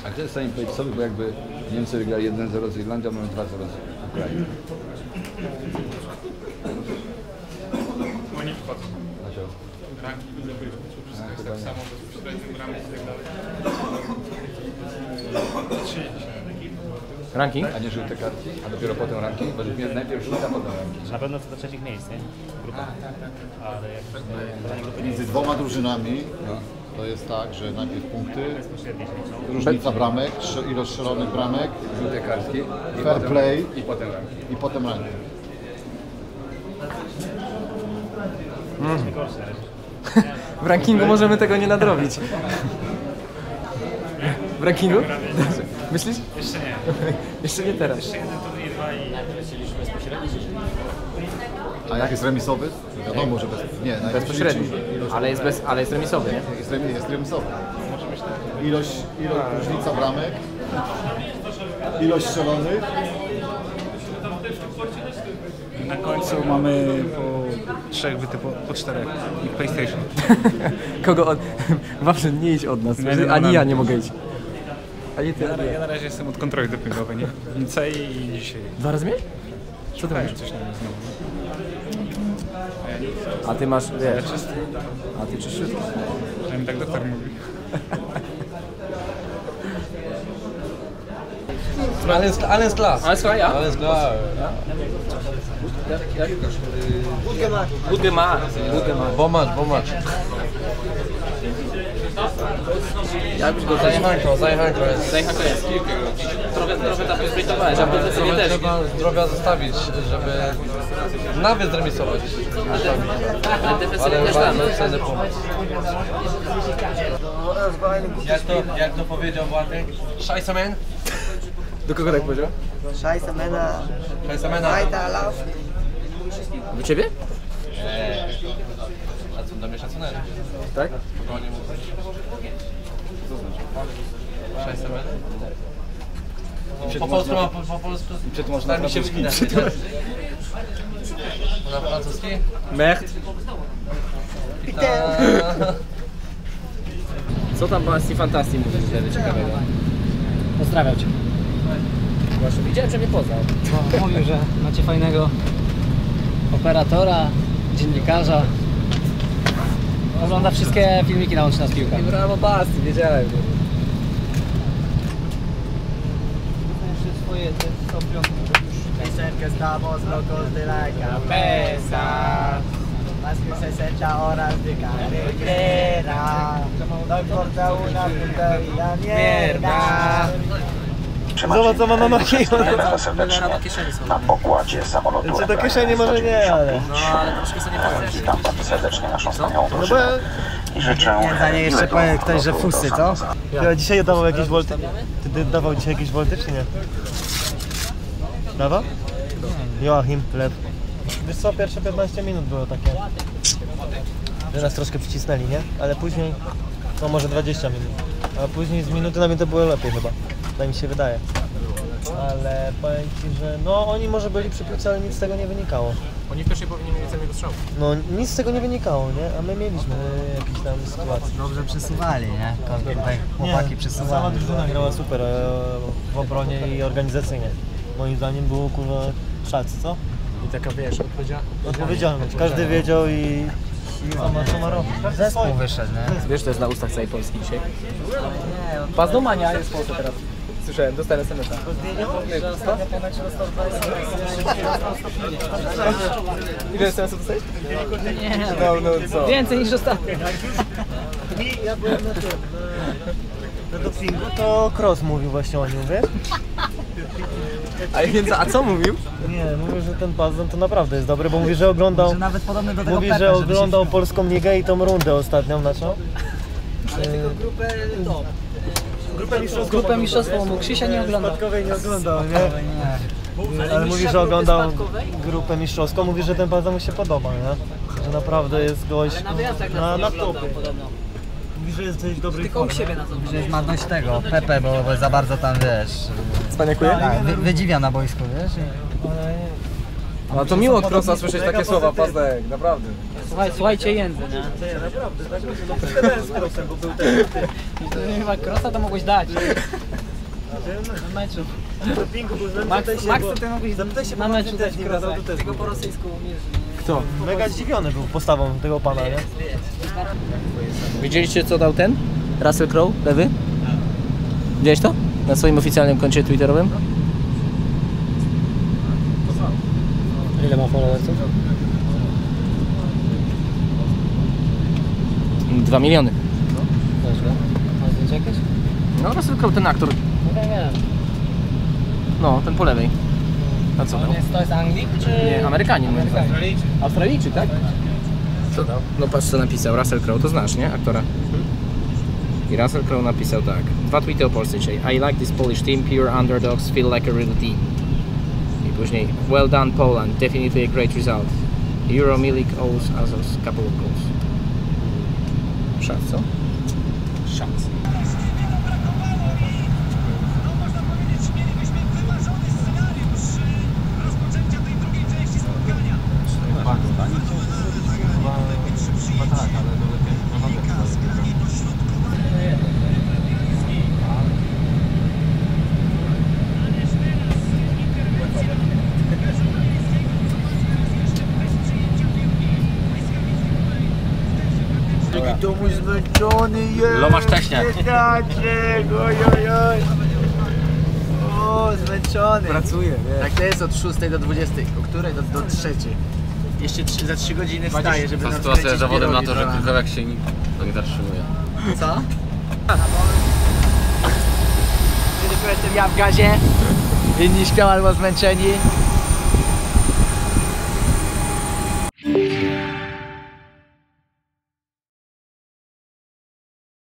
A kto jest w stanie powiedzieć sobie, bo jakby Niemcy wygrali 1-0 z Irlandią, mamy 2-0 z Ukrainą. Oni wchodzą. Dlaczego? Ranki zdobyli, wszystko jest tak samo, bezpośrednio bramy i tak dalej. Ranking? A nie żółte kartki, a dopiero potem ranking? Według mnie najpierw żółte, a potem ranking. Na pewno co do trzecich miejsc, nie? Grupa. Ale jak Między dwoma drużynami to jest tak, że najpierw punkty, różnica bramek, ilość strzelonych bramek, Żółte kartki, fair play i potem ranking. W rankingu możemy tego nie nadrobić. W rankingu? Myślisz? Jeszcze nie. Jeszcze nie teraz. Jeszcze jeden, to i dwa i... a jak jest remisowy? Wiadomo, że Bezpośredni. Ale jest remisowy, nie? jest remisowy. Ilość różnica bramek, ilość strzelonych. Na końcu mamy po 3 byty, po 4 i PlayStation. Kogo od... Wawrzyn, nie idź od nas. Ani ja nie mogę iść. Ani ty, ani Ja ja. na razie jestem od kontroli dopingowej, nie? W Nicei i dzisiaj. 2 razy mniej? Co ty masz? Coś tam znowu. A ty masz, wiesz... Czysty. A ty czyszczysz? Że mi tak doktor mówi. Alles klar. Alles klar, ja? Alles klar. Gut gemacht. Bomacz. Jakbyś go Zajechanko jest. Zajechał jest. Trochę tam zbytowałeś, a ty sobie też. Zdrowia zostawić, żeby nawet zremisować. Ale defensywy też tam. Wtedy pomóc. Jak to powiedział Władek? Scheiße man. Do kogo tak powiedział? Scheiße Männer, Scheiße man. weiterlaufen. Do ciebie? Szacun dla mnie szacunek. Tak? Spokojnie mówię. Co znaczy? Scheiße man. Po polsku mam po polsku. Tak mi się wygina. Na francuski? Mecht. Co tam Basti Fantasti mówisz wtedy ciekawego? Pozdrawiam Cię. Właśnie widziałem, że mnie poznał. No, mówił, że macie fajnego operatora, dziennikarza. Ogląda wszystkie filmiki na Łączy Nas Piłka. I brawo Basti, wiedziałem. Dicen que estamos locos de la cabeza. Más que 60 horas de carretera. No importa una puta mierda. Zobacz, co ma na nogi. Na kieszeni są. Na pokładzie samolotu Czy do kieszeni może nie, ale... No ale troszkę sobie nie powiem. Witam bardzo serdecznie naszą wspaniałą drużynę i życzę Zdanie jeszcze miłego powie ktoś, że lotu fusy, do co? Zanzibaru. Ja dzisiaj dawał jakieś wolty? Ty dawał dzisiaj jakieś wolty, czy nie? Dawał? Joachim, chleb. Wiesz co, pierwsze 15 minut było takie, że nas troszkę przycisnęli, nie? Ale później, no może 20 minut. A później z minuty na minutę było lepiej chyba. Tak mi się wydaje. Ale powiem Ci, że no oni może byli przy piłce, ale nic z tego nie wynikało. Oni w pierwszej powinni mieć celnego strzału. No nic z tego nie wynikało, nie? A my mieliśmy jakieś tam sytuacje. Dobrze przesuwali, nie? Tutaj chłopaki Sama przesuwali. drużyna grała super w obronie i organizacyjnie. Moim zdaniem było kurwa szalcy, co? I taka wiesz, Odpowiedzialność. Każdy wiedział i co ma robić. Zespół wyszedł, nie? Wiesz, to jest na ustach całej Polski dzisiaj. Bazdomania jest w Polsce teraz. Słyszałem, dostałem SMS-a. Ile SMS-ów dostałeś? Nie, No co? więcej niż ostatnio. Ja byłem na tym, na dopingu, to Cross mówił właśnie o nim, wiesz? A co mówił? Nie, mówił, że ten Bazon to naprawdę jest dobry, bo mówi, że oglądał... Że nawet podobny do tego Mówi, Pepe, że żeby się oglądał wziął. polską ligę i tą rundę ostatnią naszą. Ale tylko grupę to. Grupę mistrzostwową, bo Krzysia nie oglądał. Spadkowej nie oglądał, nie? Ale mówi, że oglądał grupę mistrzowską, mówi, że ten Bazon mu się podoba, nie? Że naprawdę jest gość Na wyjazdach na topie. oglądał podobno. Mówi, że jest coś dobrej Tylko u siebie na to. Że jest marność tego, Pepe, bo za bardzo tam wiesz. Cwaniakuje? Tak, wydziwia na boisku, wiesz? A to miło od Krosa słyszeć takie słowa, Pazdek, naprawdę. Słuchajcie jędzy, nie? Nie, naprawdę, tak mi się to przegadałem z Krosem, bo był ten. Chyba Krosa to mogłeś dać. Na meczu. Max, ty mogłeś Zapytaj się na meczu dać Krosa. Krosa. Tego po rosyjsku umiesz. Kto? Mega zdziwiony był postawą tego pana, nie? Widzieliście co dał ten? Russell Crowe, lewy? Widziałeś to? Na swoim oficjalnym koncie twitterowym? Ile ma followersów? 2 miliony. Ma zdjęcie jakieś? No Russell Crowe, ten aktor. Nie. No, ten po lewej. A co dał? To jest Anglik czy... Nie, Amerykanin. Australijczyk, tak? Co dał? No patrz co napisał Russell Crowe, to znasz, nie? Aktora. I Russell Crowe napisał tak. 2 tweety o Polsce dzisiaj. I like this Polish team, pure underdogs, feel like a real team. I później, well done Poland, definitely a great result. Euro Milik owes us a couple of goals. Szat, co? Szat. To mój zmęczony jest. Lomasz teśniak. Oj. O, zmęczony. Pracuję, wiesz. Tak to jest od 6 do 20. O której? Do 3. Jeszcze za 3 godziny wstaję, żeby Ta nam sytuacja skręcić jest dowodem na to, że pierogi, Krychowiak się nie zatrzymuje. Co? Tylko jestem ja w gazie. Inni śpią albo zmęczeni.